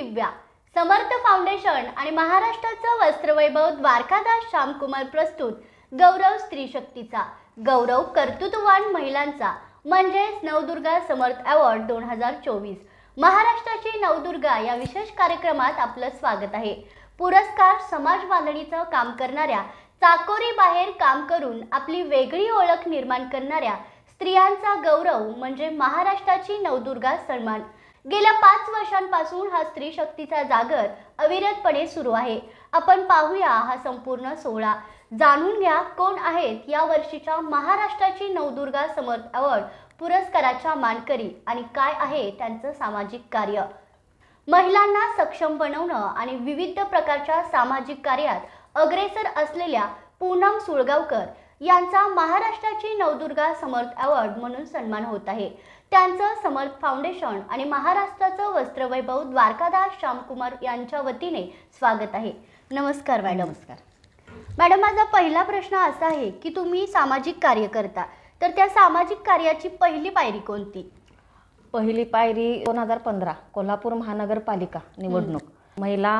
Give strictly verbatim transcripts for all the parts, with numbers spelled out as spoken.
दिव्या, समर्थ foundation आणि महाराष्ट्राचं वस्त्रवैभव द्वारकादास श्यामकुमार प्रस्तुत गौरव स्त्री शक्तीचा, गौरव कर्तृत्ववान महिलांचा म्हणजेच नवदुर्गा समर्थ अवॉर्ड दोन हजार चोवीस। महाराष्ट्राची नवदुर्गा या विशेष कार्यक्रमात आपलं स्वागत आहे। पुरस्कार समाज बांधणीचं काम करणाऱ्या, चाकोरी बाहेर काम करून आपली वेगळी ओळख निर्माण करणाऱ्या स्त्रियांचा गौरव म्हणजे महाराष्ट्राची नवदुर्गा सन्मान। गेल्या पाच वर्षांपासून हा स्त्री शक्तीचा जागर अविरतपणे सुरू आहे। आपण पाहूया हा संपूर्ण सोहळा, जाणून घ्या कोण आहेत या वर्षीच्या महाराष्ट्राची नवदुर्गा समर्थ अवॉर्ड पुरस्काराच्या मानकरी आणि काय आहे त्यांचं सामाजिक कार्य। महिलांना सक्षम बनवणं आणि विविध प्रकारच्या सामाजिक कार्यात अग्रेसर असलेल्या पूनम सुळगावकर यांचा महाराष्ट्राची नवदुर्गा समर्थ अवॉर्ड म्हणून सन्मान होत आहे। त्यांचं समर्थ फाउंडेशन आणि महाराष्ट्राचं वस्त्रवैभव द्वारकादास श्यामकुमार यांच्या वतीने स्वागत आहे। नमस्कार मॅडम। नमस्कार मॅडम, माझा पहिला प्रश्न असा आहे की तुम्ही सामाजिक कार्य करता, तर त्या सामाजिक कार्याची पहिली पायरी कोणती? पहिली पायरी दोन हजार पंधरा कोल्हापूर महानगरपालिका निवडणूक, महिला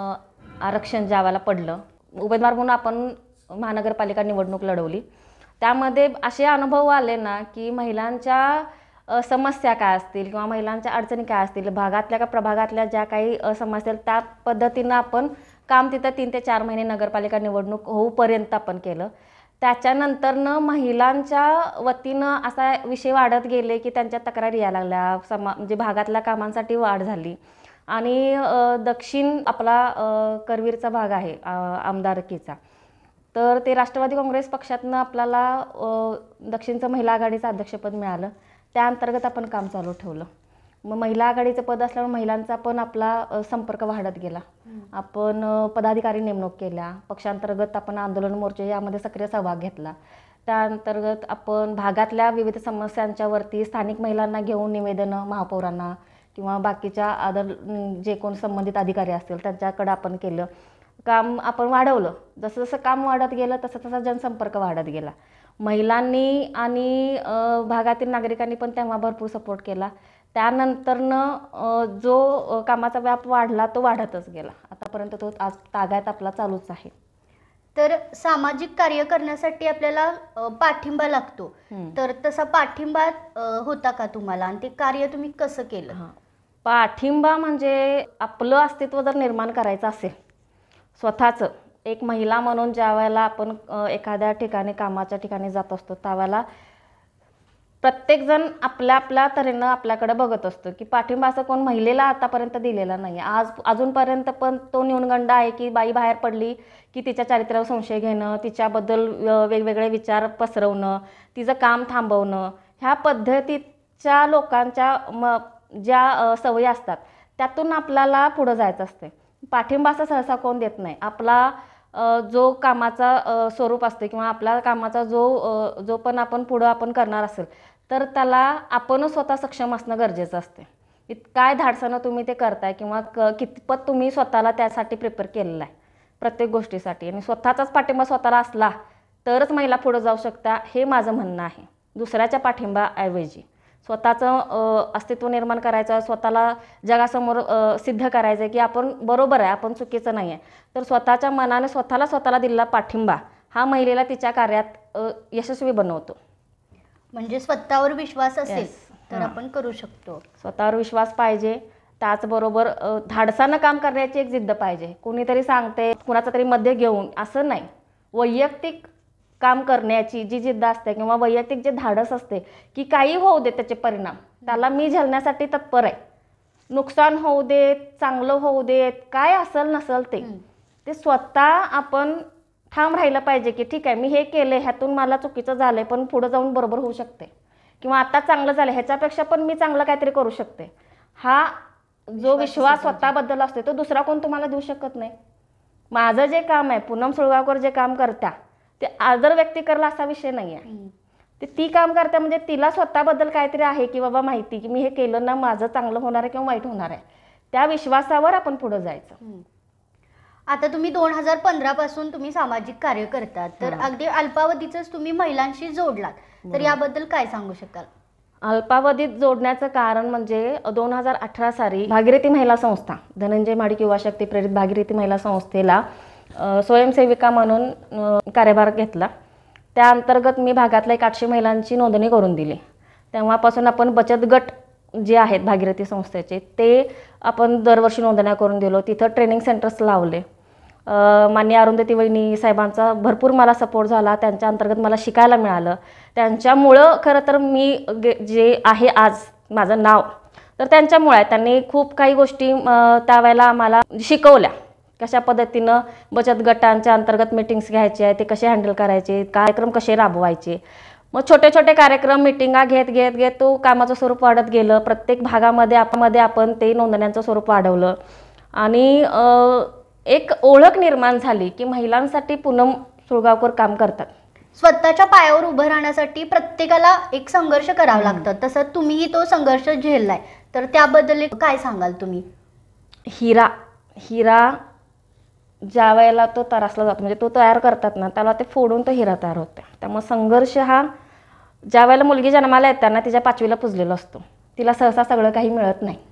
आरक्षण ज्यावेळेला पडलं, उमेदवार म्हणून आपण महानगरपालिका निवडणूक लढवली। त्यामध्ये असे अनुभव आले ना की महिलांच्या समस्या काय असतील किंवा महिलांच्या अडचणी काय असतील, भागातल्या का प्रभागातल्या ज्या काही समस्या त्या पद्धतीनं आपण काम तिथं तीन ते चार महिने नगरपालिका निवडणूक होऊपर्यंत आपण केलं। त्याच्यानंतरनं महिलांच्या वतीनं असा विषय वाढत गेले की त्यांच्या तक्रारी यायला लागल्या, समा म्हणजे भागातल्या कामांसाठी वाढ झाली। आणि दक्षिण आपला करवीरचा भाग आहे आमदारकीचा, तर ते राष्ट्रवादी काँग्रेस पक्षातनं आपल्याला दक्षिणचं महिला आघाडीचं अध्यक्षपद मिळालं। त्या अंतर्गत आपण काम चालू ठेवलं। मग महिला आघाडीचं पद असल्यामुळे महिलांचा पण आपला संपर्क वाढत गेला। आपण पदाधिकारी नेमणूक केल्या, पक्षांतर्गत आपण आंदोलन मोर्चे यामध्ये सक्रिय सहभाग घेतला। त्या अंतर्गत आपण भागातल्या विविध समस्यांच्यावरती स्थानिक महिलांना घेऊन निवेदनं महापौरांना किंवा बाकीच्या आदर जे कोण संबंधित अधिकारी असतील त्यांच्याकडे आपण केलं। काम आपण वाढवलं, जसं जसं काम वाढत गेलं तसं तसा जनसंपर्क वाढत गेला। महिलांनी आणि भागातील नागरिकांनी पण तेव्हा भरपूर सपोर्ट केला। त्यानंतरनं जो कामाचा व्याप वाढला तो वाढतच गेला, आतापर्यंत तो आज तागायत आपला चालूच आहे। तर सामाजिक कार्य करण्यासाठी आपल्याला पाठिंबा लागतो, तर तसा पाठिंबा होता का तुम्हाला आणि ते कार्य तुम्ही कसं केलं? पाठिंबा म्हणजे आपलं अस्तित्व जर निर्माण करायचं असेल स्वतःचं, एक महिला म्हणून ज्या वेळेला आपण एखाद्या ठिकाणी कामाच्या ठिकाणी जात असतो त्यावेळेला प्रत्येकजण आपल्या आपल्या तऱ्हेनं आपल्याकडे बघत असतो की पाठिंबा असं कोण महिलेला आतापर्यंत दिलेला नाही। आज अजूनपर्यंत पण तो न्यूनगंड आहे की बाई बाहेर पडली की तिच्या चारित्र्यावर संशय घेणं, तिच्याबद्दल वेगवेगळे विचार पसरवणं, तिचं काम थांबवणं, ह्या पद्धतीच्या लोकांच्या म ज्या सवयी असतात त्यातून आपल्याला पुढं जायचं असते। पाठिंबा असा सहसा कोण देत नाही। आपला जो कामाचा स्वरूप असते किंवा आपल्या कामाचा जो जो पण आपण पुढं आपण करणार असेल तर त्याला आपणच स्वतः सक्षम असणं गरजेचं असते। काय धाडसानं तुम्ही ते करताय किंवा क कितपत तुम्ही स्वतःला त्यासाठी प्रिपेअर केलेलं आहे प्रत्येक गोष्टीसाठी, आणि स्वतःचाच पाठिंबा स्वतःला असला तरच महिला पुढं जाऊ शकता, हे माझं म्हणणं आहे। दुसऱ्याच्या पाठिंबाऐवजी स्वतःचं अस्तित्व निर्माण करायचं, स्वतःला जगासमोर सिद्ध करायचं की आपण बरोबर आहे, आपण चुकीचं नाही आहे, तर स्वतःच्या मनाने स्वतःला स्वतःला दिलेला पाठिंबा हा महिलेला तिच्या कार्यात यशस्वी बनवतो। म्हणजे स्वतःवर विश्वास असेल तर आपण करू शकतो। स्वतःवर विश्वास पाहिजे, त्याचबरोबर धाडसानं काम करण्याची एक जिद्द पाहिजे। कोणीतरी सांगते कुणाचं तरी मध्ये घेऊन असं नाही, वैयक्तिक काम करण्याची जी जिद्द असते किंवा वैयक्तिक जे धाडस असते की काही होऊ दे त्याचे परिणाम, त्याला मी झेलण्यासाठी तत्पर आहे। नुकसान होऊ देत, चांगलं होऊ देत, काय असेल नसेल ते ते स्वतः आपण ठाम राहिलं पाहिजे की ठीक आहे मी हे केले, ह्यातून मला चुकीचं झालंय पण पुढे जाऊन बरोबर होऊ शकते, किंवा आता चांगलं झालं ह्याच्यापेक्षा पण मी चांगलं काहीतरी करू शकते। हा जो विश्वास स्वतःबद्दल असतो तो दुसरा कोण तुम्हाला देऊ शकत नाही। माझं जे काम आहे, पूनम सुळगावकर जे काम करत्या ते आदर व्यक्ती करला असा विषय नाही आहे। ते ती काम करते म्हणजे तिला स्वतःबद्दल काहीतरी आहे की बाबा माहिती की मी हे केलं ना माझं चांगलं होणार आहे किंवा वाईट होणार आहे, त्या विश्वासावर आपण पुढे जायचं। आता तुम्ही दोन हजार पंधरा पासून तुम्ही सामाजिक कार्य करतात, तर अगदी अल्पावधीच तुम्ही महिलांशी जोडलात, तर याबद्दल काय सांगू शकाल? अल्पावधीत जोडण्याचं कारण म्हणजे दोन हजार अठरा साली भागीरथी महिला संस्था, धनंजय महाडिक युवा शक्ती प्रेरित भागीरथी महिला संस्थेला अ, स्वयंसेविका म्हणून अ, कार्यभार घेतला. त्या अंतर्गत मी भागातल्या एक आठशे महिलांची नोंदणी करून दिली. तेव्हापासून आपण बचत गट जे आहेत भागीरथी संस्थेचे ते आपण दरवर्षी नोंदण्या करून दिलो. तिथं ट्रेनिंग सेंटर्स लावले. माननीय अरुंधती वहिनी साहेबांचा भरपूर मला सपोर्ट झाला. त्यांच्या अंतर्गत मला शिकायला मिळालं. त्यांच्यामुळं खरं तर मी जे आहे आज माझं नाव तर त्यांच्यामुळे आहे. त्यांनी खूप काही गोष्टी त्यावेळेला आम्हाला शिकवल्या. कशा पद्धतीनं बचत गटांच्या अंतर्गत मीटिंग्स घ्यायचे आहे, ते कसे हँडल करायचे, कार्यक्रम कसे राबवायचे. मग छोटे छोटे कार्यक्रम मीटिंगा घेत घेत घेत तो कामाचं स्वरूप वाढत गेलं. प्रत्येक भागामध्ये आपमध्ये आपण ते नोंदण्यांचं स्वरूप वाढवलं आणि एक ओळख निर्माण झाली की महिलांसाठी पूनम सुळगावकर काम करतात. स्वतःच्या पायावर उभं राहण्यासाठी प्रत्येकाला एक संघर्ष करावा लागतं. तसं तुम्हीही तो संघर्ष झेललाय, तर त्याबद्दल काय सांगाल तुम्ही? हिरा हिरा ज्या वेळेला तो तरासला जातो म्हणजे तो तयार करतात ना, त्याला ते फोडून तो हिरा तयार होतो. त्यामुळे संघर्ष हा ज्या वेळेला मुलगी जन्माला येताना तिच्या पाचवीला पुजलेला असतो. तिला सहसा सगळं काही मिळत नाही.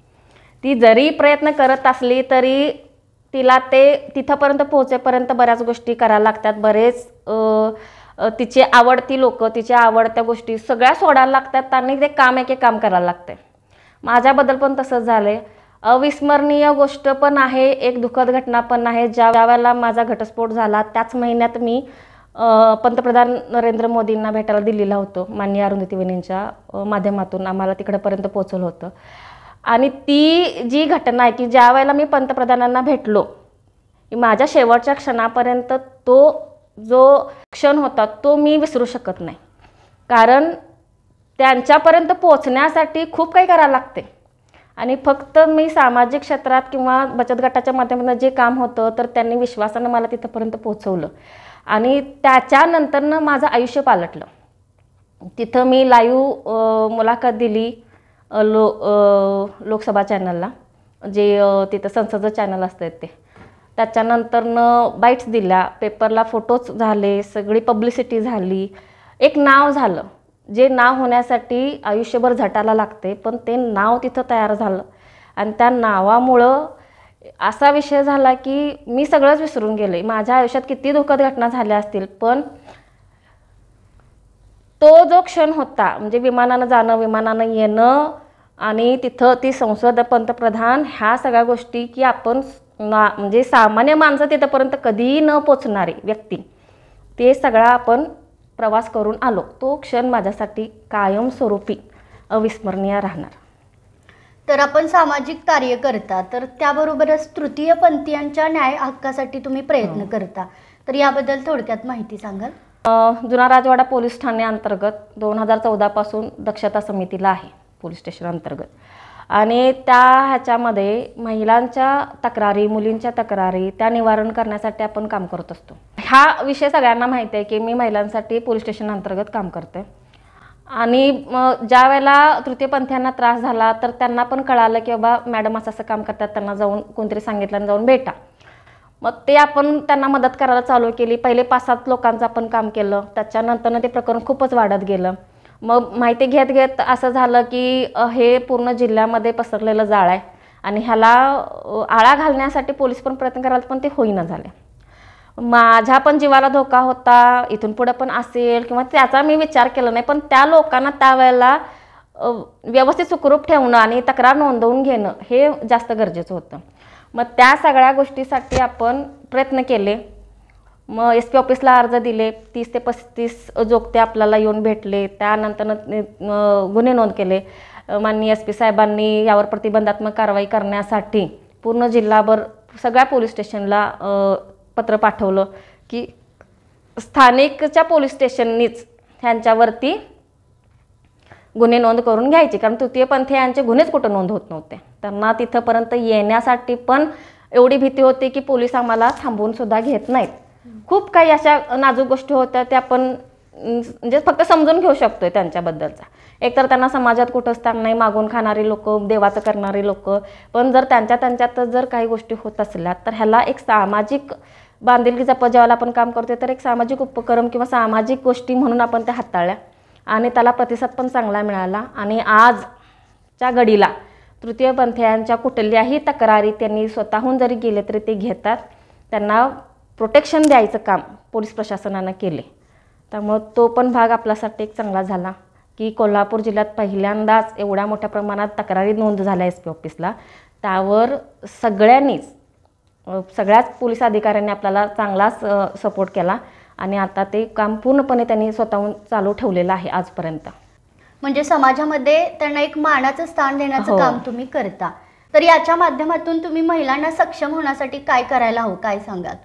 ती जरी प्रयत्न करत असली तरी तिला ते तिथंपर्यंत पोहोचेपर्यंत बऱ्याच गोष्टी करायला लागतात. बरेच तिचे आवडती लोक, तिच्या आवडत्या गोष्टी सगळ्या सोडायला लागतात आणि ते काम एक एक काम करायला लागते. माझ्याबद्दल पण तसंच झालं आहे. अविस्मरणीय गोष्ट पण आहे, एक दुःखद घटना पण आहे. ज्या वेळेला माझा घटस्फोट झाला त्याच महिन्यात मी पंतप्रधान नरेंद्र मोदींना भेटायला दिल्लीला होतो. माननीय अरुंधती वहिनींच्या माध्यमातून आम्हाला तिकडंपर्यंत पोचवलं होतं. आणि ती जी घटना आहे की ज्या वेळेला मी पंतप्रधानांना भेटलो, माझ्या शेवटच्या क्षणापर्यंत तो जो क्षण होता तो मी विसरू शकत नाही. कारण त्यांच्यापर्यंत पोचण्यासाठी खूप काही करायला लागते. आणि फक्त मी सामाजिक क्षेत्रात किंवा बचत गटाच्या माध्यमातून जे काम होतं तर त्यांनी विश्वासानं मला तिथंपर्यंत पोचवलं. आणि त्याच्यानंतरनं माझं आयुष्य पालटलं. तिथं मी लाईव्ह मुलाखत दिली लो लोकसभा चॅनलला, जे तिथं संसदचं चॅनल असतं ते. त्याच्यानंतरनं बाईट्स दिल्या, पेपरला फोटोज झाले, सगळी पब्लिसिटी झाली, एक नाव झालं. जे नाव होण्यासाठी आयुष्यभर झटायला लागते, पण ते नाव तिथं तयार झालं. आणि त्या नावामुळं असा विषय झाला की मी सगळंच विसरून गेले. माझ्या आयुष्यात किती दुःखद घटना झाल्या असतील, पण तो जो क्षण होता म्हणजे विमानानं जाणं, विमानानं येणं आणि तिथं ती संसद, पंतप्रधान, ह्या सगळ्या गोष्टी की आपण ना म्हणजे सामान्य माणसं तिथंपर्यंत कधीही न पोचणारी व्यक्ती, ते सगळा आपण प्रवास करून आलो. तो क्षण माझ्यासाठी कायमस्वरूपी अविस्मरणीय राहणार. तर आपण सामाजिक कार्य करता, तर त्याबरोबरच तृतीयपंथीयांच्या न्याय हक्कासाठी तुम्ही प्रयत्न करता, तर याबद्दल थोडक्यात माहिती सांगाल? जुना राजवाडा पोलीस ठाणे अंतर्गत दोन हजार चौदा पासून दक्षता समितीला आहे पोलीस स्टेशन अंतर्गत. आणि त्या ह्याच्यामध्ये महिलांच्या तक्रारी, मुलींच्या तक्रारी त्या निवारण करण्यासाठी आपण काम करत असतो. हा विषय सगळ्यांना माहिती आहे की मी महिलांसाठी पोलीस स्टेशन अंतर्गत काम करते. आणि ज्या वेळेला तृतीयपंथीयांना त्रास झाला तर त्यांना पण कळालं की बाबा मॅडम असं असं काम करतात, त्यांना जाऊन कोणतरी सांगितलं जाऊन भेटा. मग ते आपण त्यांना मदत करायला चालू केली. पहिले पाच सात लोकांचं आपण काम केलं. त्याच्यानंतरनं ते प्रकरण खूपच वाढत गेलं. मग माहिती घेत घेत असं झालं की हे पूर्ण जिल्ह्यामध्ये पसरलेलं जाळ आहे आणि ह्याला आळा घालण्यासाठी पोलीस पण प्रयत्न करायला, पण ते होईना झाले. माझ्या पण जीवाला धोका होता, इथून पुढे पण असेल किंवा त्याचा मी विचार केला नाही. पण त्या लोकांना त्यावेळेला व्यवस्थित सुखरूप ठेवणं आणि तक्रार नोंदवून घेणं हे जास्त गरजेचं होतं. मग त्या सगळ्या गोष्टीसाठी आपण प्रयत्न केले. मग एस पी ऑफिसला अर्ज दिले. तीस ते पस्तीस जोगते आपल्याला येऊन भेटले. त्यानंतर गुन्हे नोंद केले. माननीय एस पी साहेबांनी यावर प्रतिबंधात्मक कारवाई करण्यासाठी पूर्ण जिल्हाभर सगळ्या पोलीस स्टेशनला पत्र पाठवलं की स्थानिकच्या पोलीस स्टेशननीच ह्यांच्यावरती गुन्हे नोंद करून घ्यायचे. कारण तृतीयपंथीयांचे गुन्हेच कुठं नोंद होत नव्हते. त्यांना तिथंपर्यंत येण्यासाठी पण एवढी भीती होती की पोलीस आम्हाला थांबवून सुद्धा घेत नाहीत. खूप काही अशा नाजूक गोष्टी होत्या त्या आपण म्हणजे फक्त समजून घेऊ शकतोय त्यांच्याबद्दलचा. एकतर त्यांना समाजात कुठं स्थान नाही, मागून खाणारी लोक, देवाचं करणारी लोक. पण जर त्यांच्या त्यांच्यातच जर काही गोष्टी होत असल्या तर ह्याला एक सामाजिक बांधिलकी जपत ज्यावेळेला आपण काम करतोय तर एक सामाजिक उपक्रम किंवा सामाजिक गोष्टी म्हणून आपण त्या हाताळल्या. आणि त्याला प्रतिसाद पण चांगला मिळाला. आणि आजच्या घडीला तृतीयपंथीयांच्या कुठल्याही तक्रारी त्यांनी स्वतःहून जरी गेले तरी ते घेतात. त्यांना प्रोटेक्शन द्यायचं काम पोलीस प्रशासनानं केले. त्यामुळं तो पण भाग आपल्यासाठी एक चांगला झाला की कोल्हापूर जिल्ह्यात पहिल्यांदाच एवढ्या मोठ्या प्रमाणात तक्रारी नोंद झाल्या एस पी ऑफिसला. त्यावर सगळ्यांनीच सगळ्याच पोलीस अधिकाऱ्यांनी आपल्याला चांगलाच सपोर्ट केला आणि आता ते काम पूर्णपणे त्यांनी स्वतःहून चालू ठेवलेलं आहे आजपर्यंत. म्हणजे समाजामध्ये त्यांना एक मानाचं स्थान देण्याचं हो. काम तुम्ही करता. तर याच्या माध्यमातून तुम्ही महिलांना सक्षम होण्यासाठी काय करायला हवं, काय सांगाल?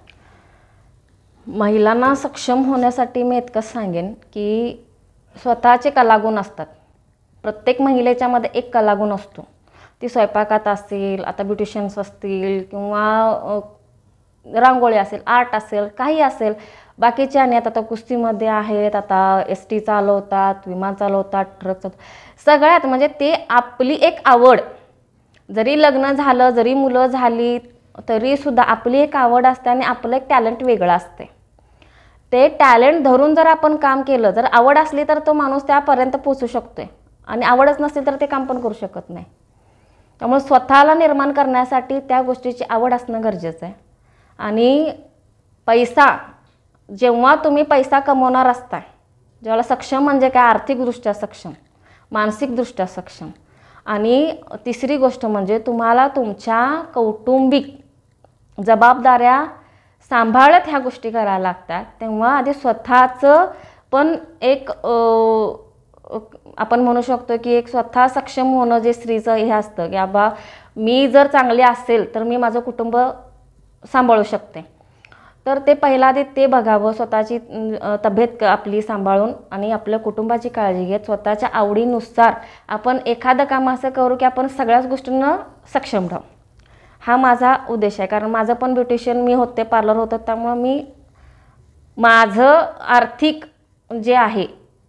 महिलांना सक्षम होण्यासाठी मी इतकंच सांगेन की स्वतःचे कलागुण असतात. प्रत्येक महिलेच्यामध्ये एक कलागुण असतो. ती स्वयंपाकात असेल, आता ब्युटिशियन्स असतील किंवा रांगोळी असेल, आर्ट असेल, काही असेल. बाकीचे आणि आता तर कुस्तीमध्ये आहेत, आता एस टी चालवतात, विमान चालवतात, ट्रक चालवतात. सगळ्यात म्हणजे ते आपली एक आवड, जरी लग्न झालं जरी मुलं झाली तरीसुद्धा आपली एक आवड असते आणि आपलं एक टॅलेंट वेगळं असते. ते टॅलेंट धरून जर आपण काम केलं, जर आवड असली तर तो माणूस त्यापर्यंत पोचू शकतोय आणि आवडच नसली तर ते काम पण करू शकत नाही. त्यामुळे स्वतःला निर्माण करण्यासाठी त्या गोष्टीची आवड असणं गरजेचं आहे. आणि पैसा, जेव्हा तुम्ही पैसा कमवणार असता, जेव्हा सक्षम म्हणजे काय, आर्थिकदृष्ट्या सक्षम, मानसिकदृष्ट्या सक्षम, आणि तिसरी गोष्ट म्हणजे तुम्हाला तुमच्या कौटुंबिक जबाबदाऱ्या सांभाळत ह्या गोष्टी करायला लागतात, तेव्हा आधी स्वतःचं पण एक आपण म्हणू शकतो की एक स्वतः सक्षम होणं जे स्त्रीचं हे असतं की बाबा मी जर चांगली असेल तर मी माझं कुटुंब सांभाळू शकते. तर ते पहिला आधी ते बघावं, स्वतःची तब्येत आपली सांभाळून आणि आपल्या कुटुंबाची काळजी घेत स्वतःच्या आवडीनुसार आपण एखादं काम असं करू की आपण सगळ्याच गोष्टींना सक्षम राहू. हा माझा उद्देश आहे. कारण माझं पण ब्युटिशियन मी होते, पार्लर होतं, त्यामुळं मी माझं आर्थिक जे आहे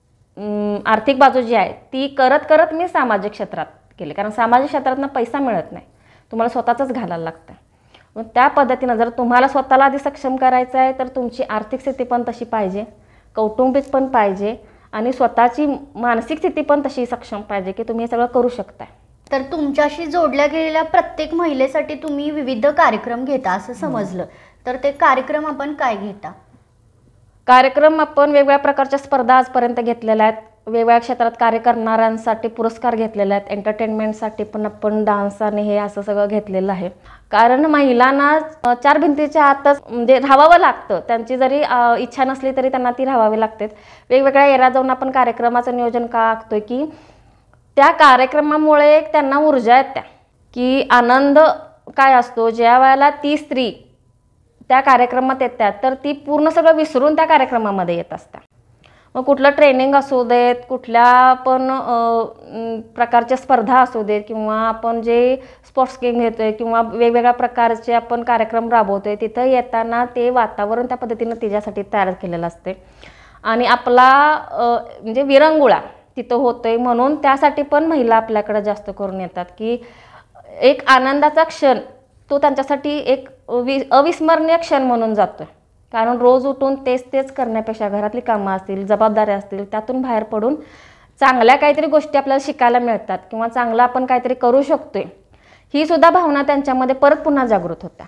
आर्थिक बाजू जी आहे ती करत करत मी सामाजिक क्षेत्रात केले. कारण सामाजिक क्षेत्रातनं पैसा मिळत नाही, तुम्हाला स्वतःचंच घालायला लागतं. मग त्या पद्धतीनं जर तुम्हाला स्वतःला आधी सक्षम करायचं आहे तर तुमची आर्थिक स्थिती पण तशी पाहिजे, कौटुंबिक पण पाहिजे आणि स्वतःची मानसिक स्थिती पण तशी सक्षम पाहिजे की तुम्ही हे सगळं करू शकताय. तर तुमच्याशी जोडल्या गेलेल्या प्रत्येक महिलेसाठी तुम्ही विविध कार्यक्रम घेता असं समजलं. तर ते कार्यक्रम आपण काय घेता? कार्यक्रम आपण वेगवेगळ्या प्रकारच्या स्पर्धा आजपर्यंत घेतलेल्या आहेत. वेगवेगळ्या क्षेत्रात कार्य करणाऱ्यांसाठी पुरस्कार घेतलेले आहेत. एंटरटेनमेंटसाठी पण आपण डान्स आणि हे असं सगळं घेतलेलं आहे. कारण महिलांना चार भिंतीच्या आतच म्हणजे राहावं लागतं. त्यांची जरी इच्छा नसली तरी त्यांना ती राहावी लागते. वेगवेगळ्या एरियात जाऊन आपण कार्यक्रमाचं नियोजन का आखतोय की त्या कार्यक्रमामुळे त्यांना ऊर्जा येते की आनंद काय असतो. ज्या वेळेला ती स्त्री त्या कार्यक्रमात येतात तर ती पूर्ण सगळं विसरून त्या कार्यक्रमामध्ये येत असतात. मग कुठलं ट्रेनिंग असू देत, कुठल्या पण प्रकारच्या स्पर्धा असू देत किंवा आपण जे स्पोर्ट्स गेम घेतोय किंवा वेगवेगळ्या प्रकारचे आपण कार्यक्रम राबवतोय, तिथं येताना ते वातावरण त्या पद्धतीनं तिच्यासाठी तयार केलेलं असते. आणि आपला म्हणजे विरंगुळा तिथं होतोय म्हणून त्यासाठी पण महिला आपल्याकडे जास्त करून येतात की एक आनंदाचा क्षण तो त्यांच्यासाठी एक वि अविस्मरणीय क्षण म्हणून जातोय. कारण रोज उठून तेच तेच करण्यापेक्षा घरातली कामं असतील, जबाबदाऱ्या असतील, त्यातून बाहेर पडून चांगल्या काहीतरी गोष्टी आपल्याला शिकायला मिळतात किंवा चांगलं आपण काहीतरी करू शकतोय, ही सुद्धा भावना त्यांच्यामध्ये परत पुन्हा जागृत होत्या.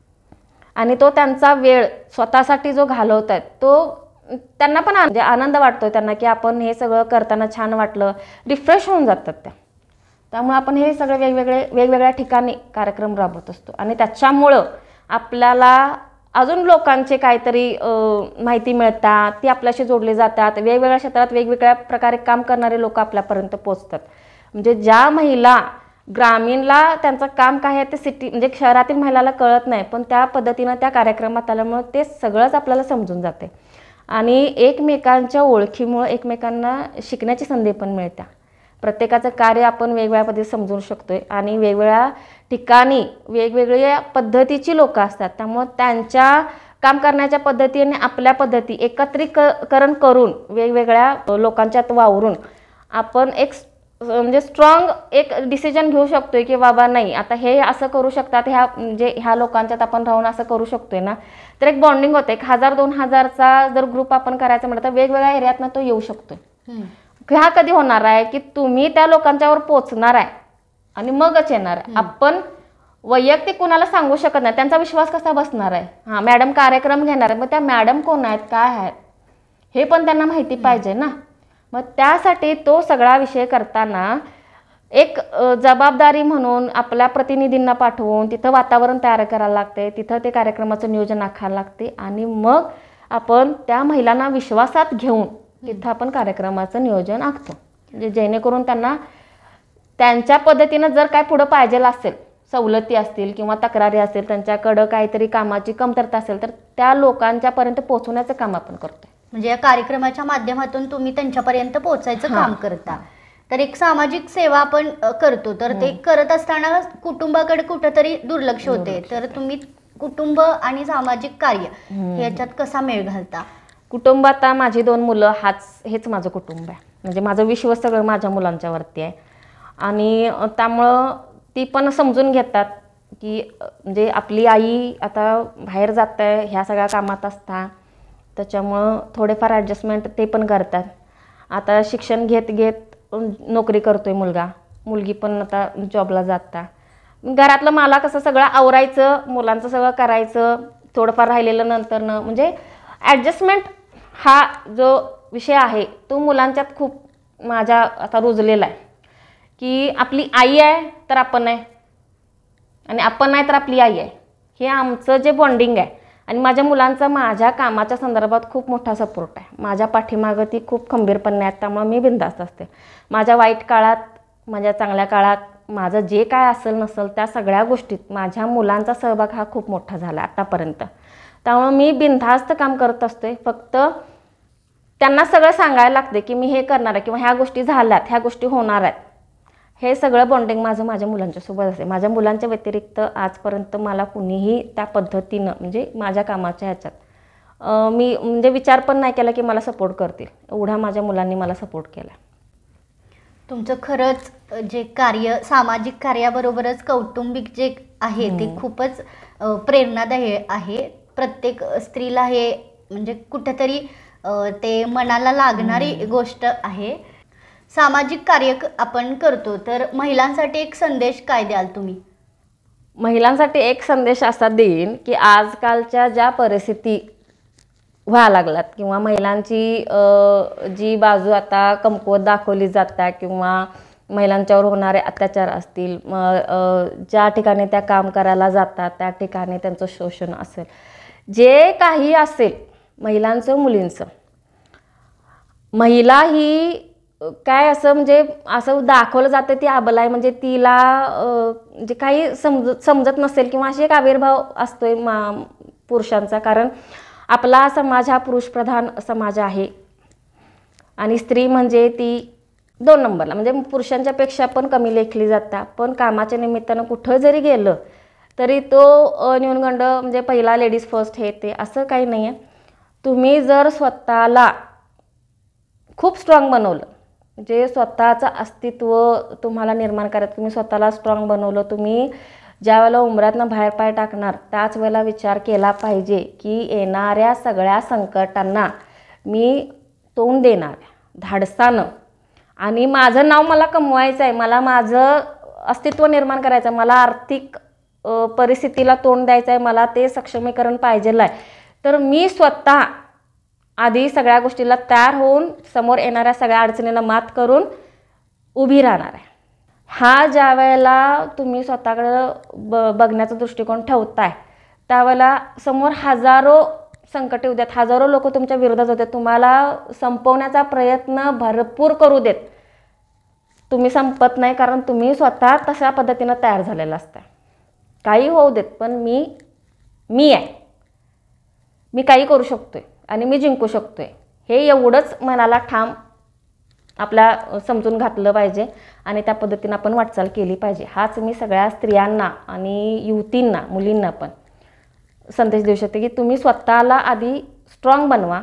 आणि तो त्यांचा वेळ स्वतःसाठी जो घालवत आहेत तो त्यांना पण म्हणजे आनंद वाटतोय त्यांना की आपण हे सगळं करताना छान वाटलं, रिफ्रेश होऊन जातात त्या. त्यामुळे आपण हे सगळे वेगवेगळे वेगवेगळ्या ठिकाणी कार्यक्रम राबवत असतो आणि त्याच्यामुळं आपल्याला अजून लोकांचे काहीतरी माहिती मिळतात, ती आपल्याशी जोडली जातात. वेगवेगळ्या क्षेत्रात वेगवेगळ्या प्रकारे काम करणारे लोक आपल्यापर्यंत पोहोचतात. म्हणजे ज्या महिला ग्रामीणला त्यांचं काम काय आहे ते सिटी म्हणजे शहरातील महिलाला कळत नाही, पण त्या पद्धतीनं त्या कार्यक्रमात आल्यामुळं ते सगळंच आपल्याला समजून जाते आणि एकमेकांच्या ओळखीमुळं एकमेकांना शिकण्याची संधी पण मिळते. प्रत्येकाचं कार्य आपण वेगवेगळ्या पद्धतीने समजून शकतोय आणि वेगवेगळ्या ठिकाणी वेगवेगळ्या पद्धतीची लोक असतात. त्यामुळे त्यांच्या काम करण्याच्या पद्धती आणि आपल्या पद्धती एकत्रीकरण करून वेगवेगळ्या लोकांच्यात वावरून आपण एक म्हणजे स्ट्रॉंग एक डिसिजन घेऊ शकतोय की बाबा नाही आता हे असं करू शकतात, ह्या म्हणजे ह्या लोकांच्यात आपण राहून असं करू शकतोय ना, तर एक बॉन्डिंग होतं. एक हजार दोन हजारचा जर ग्रुप आपण करायचा म्हटलं तर वेगवेगळ्या एरियातनं तो येऊ शकतोय. ह्या कधी होणार आहे की तुम्ही त्या लोकांच्यावर पोचणार आहे आणि मगच येणार आहे. आपण वैयक्तिक कुणाला सांगू शकत नाही, त्यांचा विश्वास कसा बसणार आहे. हां मॅडम कार्यक्रम घेणार आहे, मग त्या मॅडम कोण आहेत काय आहेत हे पण त्यांना माहिती पाहिजे ना. मग त्यासाठी तो सगळा विषय करताना एक जबाबदारी म्हणून आपल्या प्रतिनिधींना पाठवून तिथं वातावरण तयार करायला लागते, तिथं ते कार्यक्रमाचं नियोजन आखायला लागते आणि मग आपण त्या महिलांना विश्वासात घेऊन तिथं आपण कार्यक्रमाचं नियोजन आखतो. म्हणजे जेणेकरून त्यांना त्यांच्या पद्धतीनं जर काय पुढं पाहिजे असेल, सवलती असतील किंवा तक्रारी असेल, त्यांच्याकडं काहीतरी कामाची कमतरता असेल तर त्या लोकांच्यापर्यंत पोहोचवण्याचं काम आपण करतो. म्हणजे या कार्यक्रमाच्या माध्यमातून तुम्ही त्यांच्यापर्यंत पोहोचायचं काम करता. तर एक सामाजिक सेवा आपण करतो, तर ते करत असताना कुटुंबाकडे कुठंतरी दुर्लक्ष होते, तर तुम्ही कुटुंब आणि सामाजिक कार्य याच्यात कसा मेळ घालता? कुटुंब आता माझी दोन मुलं हाच हेच माझं कुटुंब आहे. म्हणजे माझं विश्व सगळं माझ्या मुलांच्यावरती आहे आणि त्यामुळं ती पण समजून घेतात की म्हणजे आपली आई आता बाहेर जात आहे ह्या सगळ्या कामात असता, त्याच्यामुळं थोडेफार ॲडजस्टमेंट ते पण करतात. आता शिक्षण घेत घेत नोकरी करतोय मुलगा, मुलगी पण आता जॉबला जाता. घरातलं मला कसं सगळं आवरायचं, मुलांचं सगळं करायचं, थोडंफार राहिलेलं नंतरनं म्हणजे ॲडजस्टमेंट हा जो विषय आहे तो मुलांच्यात खूप माझ्या आता रुजलेला आहे की आपली आई आहे तर आपण आहे आणि आपण नाही तर आपली आई आहे, हे आमचं जे बॉन्डिंग आहे. आणि माझ्या मुलांचा माझ्या कामाच्या संदर्भात खूप मोठा सपोर्ट आहे. माझ्या पाठीमागं ती खूप खंबीरपणे आहेत, त्यामुळे मी बिनधास्त असते. माझ्या वाईट काळात, माझ्या चांगल्या काळात, माझं जे काय असेल नसेल त्या सगळ्या गोष्टीत माझ्या मुलांचा सहभाग हा खूप मोठा झाला आतापर्यंत. त्यामुळे मी बिनधास्त काम करत असते. फक्त त्यांना सगळं सांगायला लागते की मी हे करणार आहे किंवा ह्या गोष्टी झाल्यात, ह्या गोष्टी होणार आहेत. हे सगळं बॉन्डिंग माझं माझ्या मुलांच्यासोबत असते. माझ्या मुलांच्या व्यतिरिक्त आजपर्यंत मला कुणीही त्या पद्धतीनं म्हणजे माझ्या कामाच्या ह्याच्यात मी म्हणजे विचार पण नाही केला की मला सपोर्ट करतील, एवढा माझ्या मुलांनी मला सपोर्ट केला. तुमचं खरंच जे कार्य सामाजिक कार्याबरोबरच कौटुंबिक जे आहे ते खूपच प्रेरणादायी आहे. प्रत्येक स्त्रीला हे म्हणजे कुठेतरी ते मनाला लागणारी गोष्ट आहे. सामाजिक कार्य आपण करतो तर महिलांसाठी एक संदेश काय द्याल तुम्ही? महिलांसाठी एक संदेश असा देईन की आजकालच्या ज्या परिस्थिती व्हायला लागलात किंवा महिलांची जी बाजू आता कमकुवत दाखवली जातात किंवा महिलांच्यावर होणारे अत्याचार असतील, ज्या ठिकाणी त्या काम करायला जातात त्या ठिकाणी त्यांचं शोषण असेल, जे काही असेल महिलांचं मुलींचं, महिला ही काय असं म्हणजे असं दाखवलं जातं ती अबला आहे, म्हणजे तिला जे काही समज समजत नसेल किंवा असे एक आविर्भाव असतोय मा पुरुषांचा. कारण आपला समाज हा पुरुषप्रधान समाज आहे आणि स्त्री म्हणजे ती दोन नंबरला म्हणजे पुरुषांच्या पेक्षा पण कमी लेखली जाता. पण कामाच्या निमित्तानं कुठं जरी गेलं तरी तो न्यूनगंड म्हणजे पहिला लेडीज फर्स्ट हे ते असं काही नाही आहे. तुम्ही जर स्वतःला खूप स्ट्रॉंग बनवलं, म्हणजे स्वतःचं अस्तित्व तुम्हाला निर्माण करायचं, तुम्ही स्वतःला स्ट्रॉंग बनवलं, तुम्ही ज्या वेळेला उंबऱ्यातनं बाहेर पाय टाकणार त्याच वेळेला विचार केला पाहिजे की येणाऱ्या सगळ्या संकटांना मी तोंड देणार धाडसानं आणि माझं नाव मला कमवायचं आहे, मला माझं अस्तित्व निर्माण करायचं आहे, मला आर्थिक परिस्थितीला तोंड द्यायचं आहे, मला ते सक्षमीकरण पाहिजेलं आहे. तर मी स्वतः आधी सगळ्या गोष्टीला तयार होऊन समोर येणाऱ्या सगळ्या अडचणींना मात करून उभी राहणार आहे. हा ज्या वेळेला तुम्ही स्वतःकडं ब बघण्याचा दृष्टिकोन ठेवताय त्यावेळेला समोर हजारो संकट येऊ देत, हजारो लोक तुमच्या विरोधात होते, तुम्हाला संपवण्याचा प्रयत्न भरपूर करू देत, तुम्ही संपत नाही. कारण तुम्ही स्वतः तशा पद्धतीनं तयार झालेला असता. काही होऊ देत पण मी मी आहे, मी काही करू शकतोय आणि मी जिंकू शकतोय, हे एवढंच मनाला ठाम आपल्या समजून घातलं पाहिजे आणि त्या पद्धतीनं आपण वाटचाल केली पाहिजे. हाच मी सगळ्या स्त्रियांना आणि युवतींना मुलींना पण संदेश देऊ शकते की तुम्ही स्वतःला आधी स्ट्रॉंग बनवा,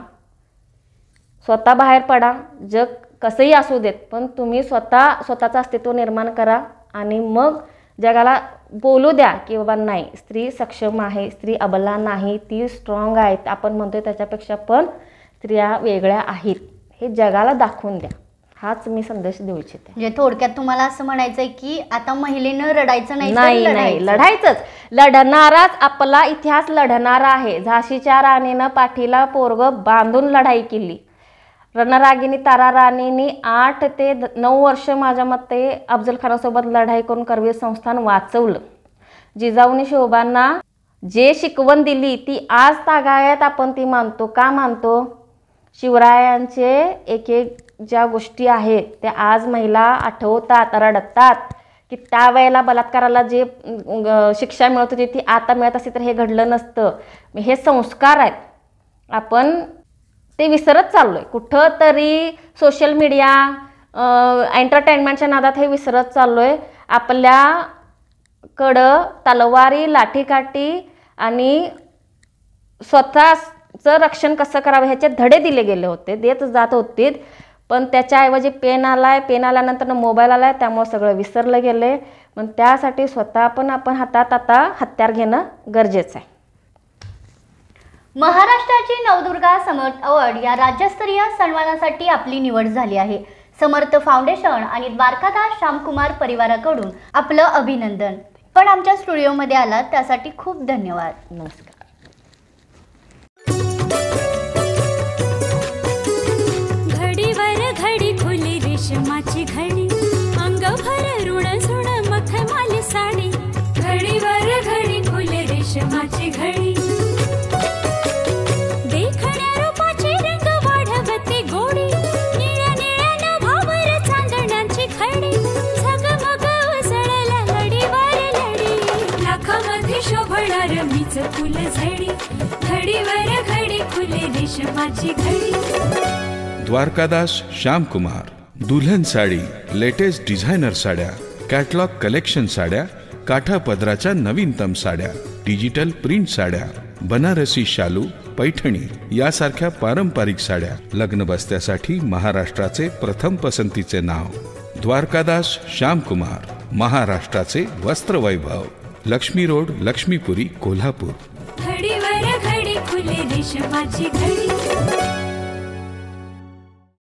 स्वतः बाहेर पडा, जग कसंही असू देत पण तुम्ही स्वतः स्वतःचं अस्तित्व निर्माण करा आणि मग जगाला बोलू द्या की बाबा नाही स्त्री सक्षम आहे, स्त्री अबला नाही, ती स्ट्रॉंग आहेत. आपण म्हणतोय त्याच्यापेक्षा पण स्त्रिया वेगळ्या आहेत, हे जगाला दाखवून द्या. हाच मी संदेश देऊ इच्छिते. म्हणजे थोडक्यात तुम्हाला असं म्हणायचंय की आता महिलेनं रडायचं नाही, तर नाही नाही लढायचं. लढायचंच. लढणाराच आपला इतिहास लढणारा आहे. झाशीच्या राणीनं पाठीला पोरग बांधून लढाई केली. रणरागिनी तारा राणीनी आठ ते द- नऊ वर्ष माझ्या मते अफजल खानासोबत लढाई करून करवीर संस्थान वाचवलं. जिजाऊनी शोभांना जे शिकवण दिली ती आज तागायत आपण ती मानतो. का मानतो? शिवरायांचे एक एक ज्या गोष्टी आहेत त्या आज महिला आठवतात, रडतात की त्यावेळेला बलात्काराला जे अं, शिक्षा मिळत होती ती आता मिळत असती तर हे घडलं नसतं. हे संस्कार आहेत, आपण ते विसरत चाललो आहे. कुठं तरी सोशल मीडिया एंटरटेनमेंटच्या नादात हे विसरत चाललो आहे. आपल्याकडं तलवारी, लाठीकाठी आणि स्वतःचं रक्षण कसं करावं ह्याचे धडे दिले गेले होते, देत जात होते. पण त्याच्याऐवजी पेन आलाय, पेन आल्यानंतर मोबाईल आलाय, त्यामुळे सगळं विसरलं गेले. पण त्यासाठी स्वतः पण आपण हातात आता हत्यार घेणं गरजेचं आहे. महाराष्ट्राची नवदुर्गा समर्थ अवॉर्ड या राज्यस्तरीय सन्मानासाठी आपली निवड झाली आहे. समर्थ फाउंडेशन आणि द्वारकादास श्यामकुमार परिवाराकडून आपलं अभिनंदन. पण आमच्या स्टुडिओमध्ये आलात त्यासाठी खूप धन्यवाद. नमस्कार. घडीवर घडी खुली रेशमाची घडी, अंगभर ऋण झुण मखमाली साडी. घडीवर घडी खुली रेशमाची घडी, देखण्या रूपाची रंग वाढवती गोडी. निळ्या निळ्या नभावर चांदण्यांची खडी, झगमग उसळल्या लडीवर लडी. लाखामध्ये शोभणार मीच फुल झडी, घडीवर घडी खुली रेशमाची घडी. द्वारकादास श्यामकुमार दुल्हन साडी, लेटेस्ट डिझायनर साड्या, कॅटलॉग कलेक्शन साड्या, काठा पदराच्या नवीनतम साड्या, डिजिटल प्रिंट साड्या, बनारसी शालू, पैठणी यासारख्या पारंपरिक साड्या. लग्न बस्त्यासाठी महाराष्ट्राचे प्रथम पसंतीचे नाव द्वारकादास श्यामकुमार, महाराष्ट्राचे वस्त्रवैभव. लक्ष्मी रोड, लक्ष्मीपुरी, कोल्हापूर. घडीवर घडी खुले रेशमाची घडी.